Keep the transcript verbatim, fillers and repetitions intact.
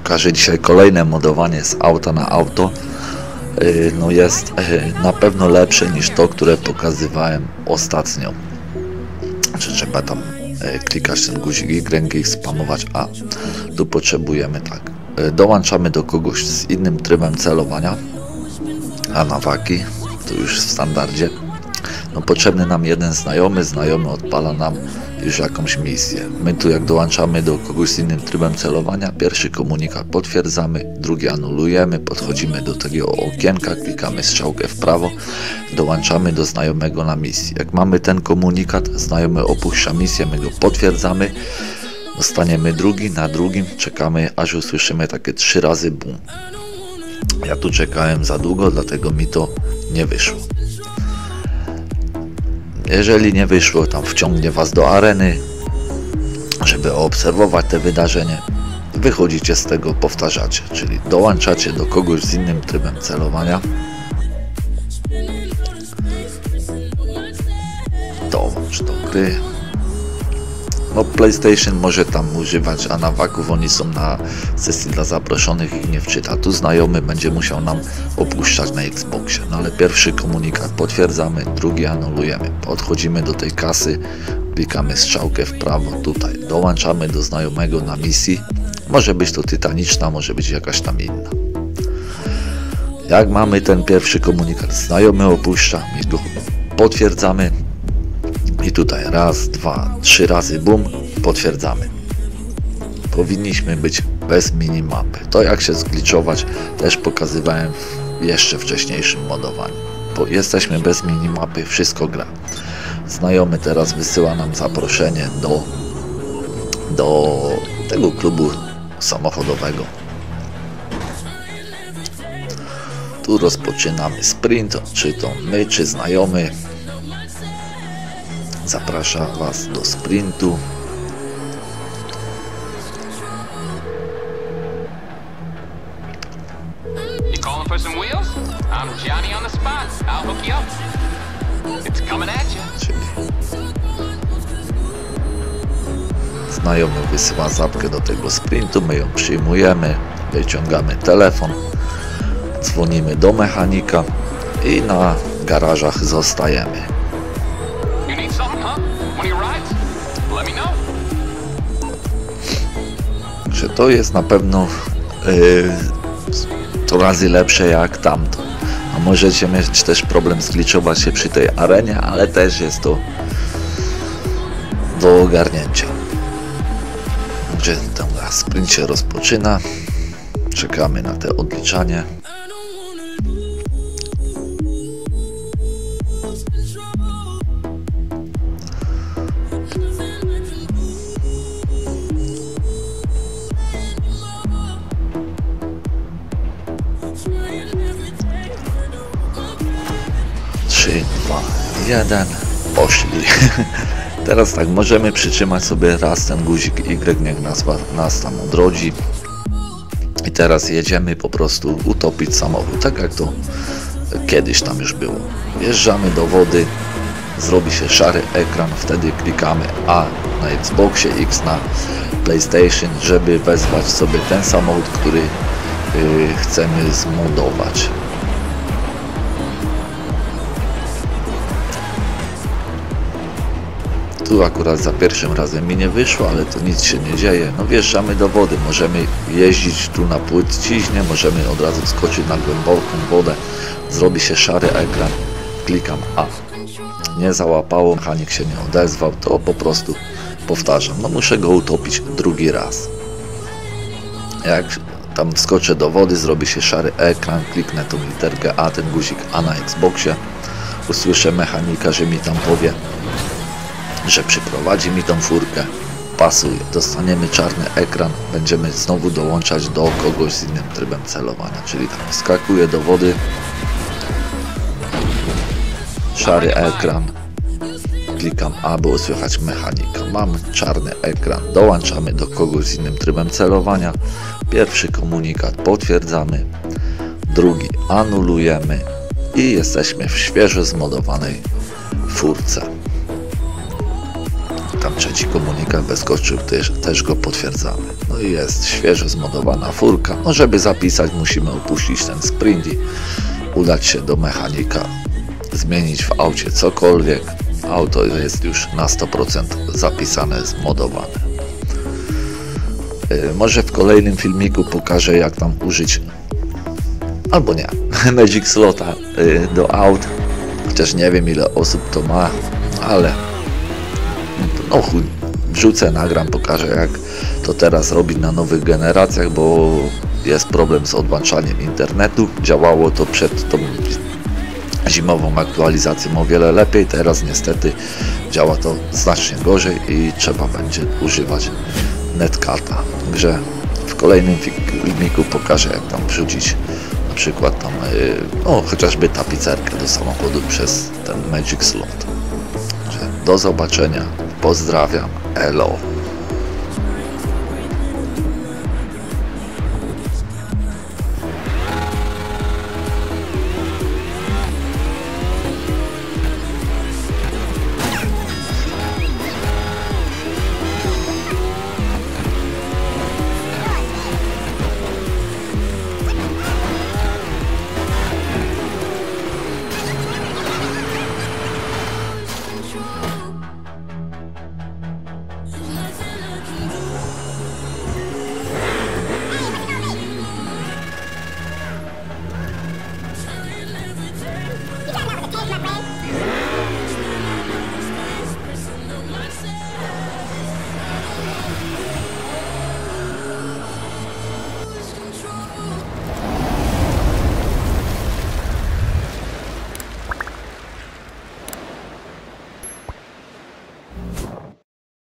pokażę dzisiaj kolejne modowanie z auta na auto. No jest na pewno lepsze niż to, które pokazywałem ostatnio. Czy trzeba tam klikać ten guzik Y i spamować A. Tu potrzebujemy tak. Dołączamy do kogoś z innym trybem celowania. A na waki, to już w standardzie. No potrzebny nam jeden znajomy, znajomy odpala nam już jakąś misję. My tu jak dołączamy do kogoś z innym trybem celowania, pierwszy komunikat potwierdzamy, drugi anulujemy, podchodzimy do tego okienka, klikamy strzałkę w prawo, dołączamy do znajomego na misję. Jak mamy ten komunikat, znajomy opuszcza misję, my go potwierdzamy, dostaniemy drugi, na drugim czekamy, aż usłyszymy takie trzy razy bum. Ja tu czekałem za długo, dlatego mi to nie wyszło. Jeżeli nie wyszło, tam wciągnie Was do areny, żeby obserwować te wydarzenie. Wychodzicie z tego, powtarzacie, czyli dołączacie do kogoś z innym trybem celowania. Dołącz do gry. No PlayStation może tam używać, a na waków oni są na sesji dla zaproszonych i nie wczyta. Tu znajomy będzie musiał nam opuszczać na Xboxie. No ale pierwszy komunikat potwierdzamy, drugi anulujemy. Podchodzimy do tej kasy, klikamy strzałkę w prawo tutaj. Dołączamy do znajomego na misji. Może być to tytaniczna, może być jakaś tam inna. Jak mamy ten pierwszy komunikat, znajomy opuszcza, my go potwierdzamy. I tutaj raz, dwa, trzy razy bum, potwierdzamy. Powinniśmy być bez minimapy. To jak się zgliczować też pokazywałem w jeszcze wcześniejszym modowaniu. Bo jesteśmy bez minimapy, wszystko gra. Znajomy teraz wysyła nam zaproszenie do, do tego klubu samochodowego. Tu rozpoczynamy sprint, czy to my, czy znajomy. Zaprasza Was do sprintu. Czyli znajomy wysyła zapkę do tego sprintu, my ją przyjmujemy, wyciągamy telefon, dzwonimy do mechanika i na garażach zostajemy. Że to jest na pewno yy, to razy lepsze jak tamto. A możecie mieć też problem zgliczować się przy tej arenie, ale też jest to do ogarnięcia. Gdzie ten sprint się rozpoczyna, czekamy na te odliczanie. trzy, dwa, jeden, poszli. Teraz tak, możemy przytrzymać sobie raz ten guzik Y, niech nas, nas tam odrodzi. I teraz jedziemy po prostu utopić samochód, tak jak to kiedyś tam już było. Wjeżdżamy do wody, zrobi się szary ekran, wtedy klikamy A na Xboxie, X na PlayStation, żeby wezwać sobie ten samochód, który yy, chcemy zmodować. Tu akurat za pierwszym razem mi nie wyszło, ale to nic się nie dzieje. No wjeżdżamy do wody, możemy jeździć tu na płyciźnie, możemy od razu skoczyć na głęboką wodę. Zrobi się szary ekran, klikam A. Nie załapało, mechanik się nie odezwał, to po prostu powtarzam. No muszę go utopić drugi raz. Jak tam wskoczę do wody, zrobi się szary ekran, kliknę tą literkę A, ten guzik A na Xboxie. Usłyszę mechanika, że mi tam powie, że przyprowadzi mi tą furkę, pasuje, dostaniemy czarny ekran, będziemy znowu dołączać do kogoś z innym trybem celowania, czyli tam wskakuję do wody, szary ekran, klikam A, by usłychać mechanika, mam czarny ekran, dołączamy do kogoś z innym trybem celowania, pierwszy komunikat potwierdzamy, drugi anulujemy i jesteśmy w świeżo zmodowanej furce. tam trzeci komunikat wyskoczył, też, też go potwierdzamy. No i jest świeżo zmodowana furka. No żeby zapisać, musimy opuścić ten sprint i udać się do mechanika, zmienić w aucie cokolwiek. Auto jest już na sto procent zapisane, zmodowane. Yy, może w kolejnym filmiku pokażę, jak tam użyć, albo nie, Magic Slota yy, do aut. Chociaż nie wiem, ile osób to ma, ale no chuj, wrzucę, nagram, pokażę, jak to teraz robić na nowych generacjach, bo jest problem z odłączaniem internetu. Działało to przed tą zimową aktualizacją o wiele lepiej, teraz niestety działa to znacznie gorzej i trzeba będzie używać netcarda. Także w kolejnym filmiku pokażę, jak tam wrzucić na przykład tam, no chociażby tapicerkę do samochodu przez ten Magic Slot. Także do zobaczenia, pozdrawiam, elo.